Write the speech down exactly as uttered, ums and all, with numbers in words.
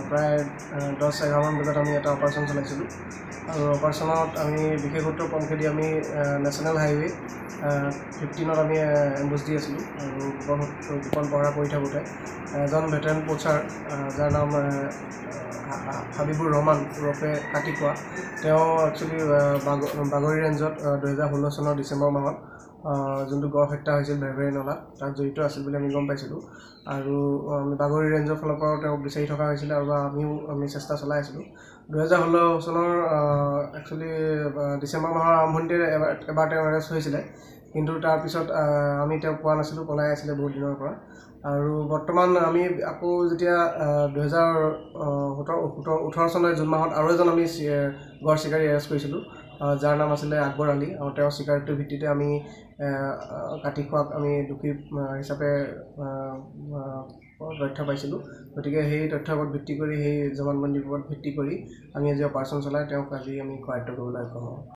প্ৰায় দহ এঘাৰমান বজাত আমি এটা অপাৰেশ্যন চলাইছিলোঁ আৰু অপাৰেশ্যনত আমি বিশেষত্ব কমকৈ দি আমি নেশ্যনেল হাইৱে ফিফটিনত আমি এম্বুছ দি আছিলোঁ আৰু গোপন পহৰা কৰি থাকোঁতে এজন ভেটেৰান পোচাৰ যাৰ নাম হাবিবুৰ ৰহমান ওৰফে কাটিকুৱা তেওঁ একচুৱেলি বাগৰি ৰেঞ্জত দুহেজাৰ ষোল্ল চনৰ ডিচেম্বৰ মাহত যোনটো গড় হত্যা হৈছিল ভেৰভেৰী নলাত তাত জড়িত আছিল বুলি আমি গম পাইছিলোঁ আৰু আমি বাগৰি ৰেঞ্জৰ ফালৰ পৰাও তেওঁক বিচাৰি থকা হৈছিলে আৰু আমিও আমি চেষ্টা চলাই আছিলোঁ দুহেজাৰ ষোল্ল চনৰ একচুৱেলি ডিচেম্বৰ মাহৰ আৰম্ভণিতে এবাৰ এবাৰ তেওঁ এৰেষ্ট হৈছিলে কিন্তু তাৰপিছত আমি তেওঁক পোৱা নাছিলোঁ পলাই আছিলে বহুত দিনৰ পৰা আৰু বৰ্তমান আমি আকৌ যেতিয়া দুহেজাৰ সোতৰ সোতৰ ওঠৰ চনৰ জুন মাহত আৰু এজন আমি গড় চিকাৰী এৰেষ্ট কৰিছিলোঁ যাৰ নাম আছিলে আকবৰ আলী আৰু তেওঁৰ চিকাৰীটোৰ ভিত্তিতে আমি কাটিখোৱাক আমি দোষী হিচাপে তথ্য পাইছিলোঁ গতিকে সেই তথ্যৰ ওপৰত ভিত্তি কৰি সেই জবানবন্দীৰ ওপৰত ভিত্তি কৰি আমি আজি অপাৰেশ্যন চলাই তেওঁক আজি আমি কৰায়ত্ব কৰিবলৈ সক্ষম হওঁ